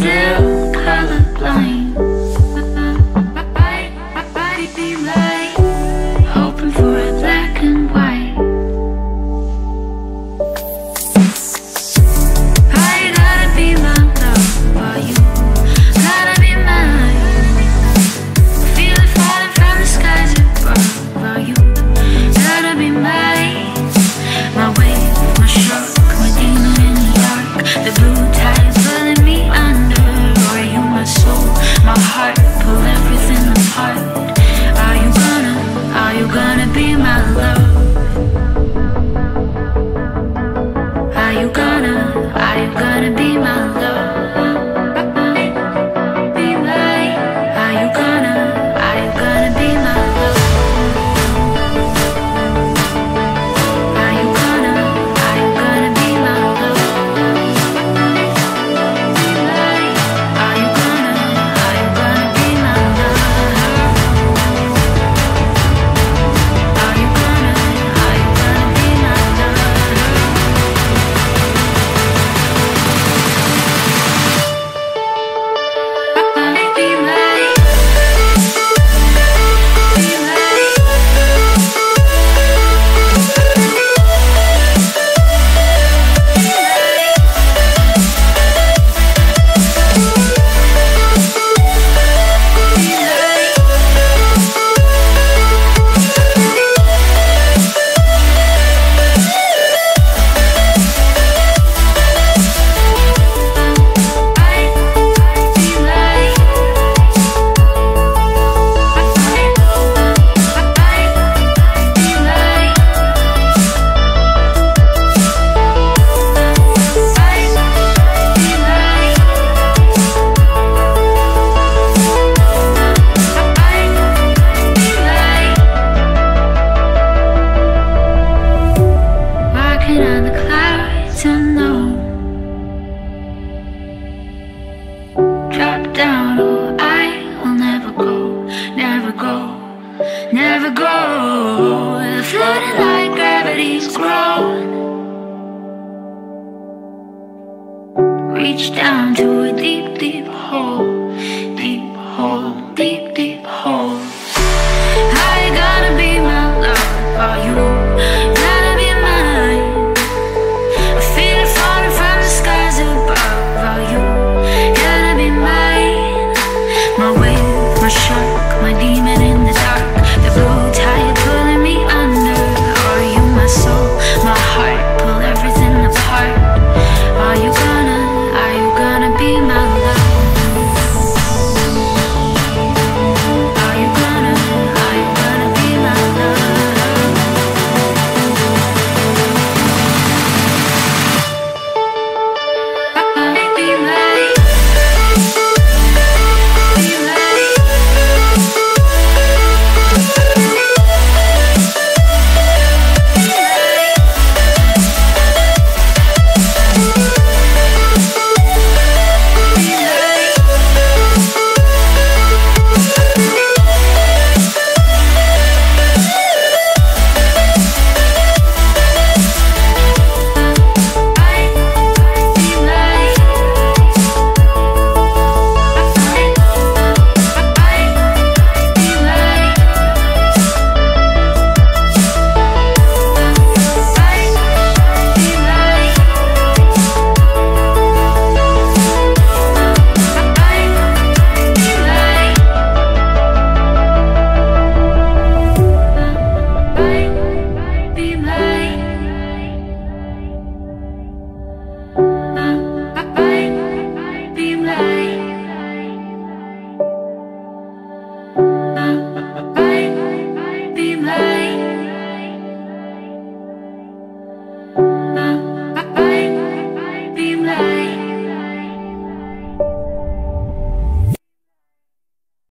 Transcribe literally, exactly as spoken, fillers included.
still colorblind. I'd be like hoping for a black and white. I gotta be my love for you, gotta be mine. Feel it falling from the skies above for you, gotta be mine. My wave, my stroke, my demon in the dark, the blue tide pulling me under. Or are you my soul, my heart, pull everything apart? Are you gonna, are you gonna be my love? Are you gonna, are you gonna be my love? Be mine. Are you gonna, are you gonna be my love? Are you gonna, are you gonna be my love? Be mine. Are you gonna, are you gonna be my love? Are you gonna, are you gonna be my love? Be mine. Be mine. Walking on the clouds unknown, drop down, oh I will never go, never go, never go. Floating like gravity's grown. Reach down to a deep, deep hole, deep hole, deep, deep hole.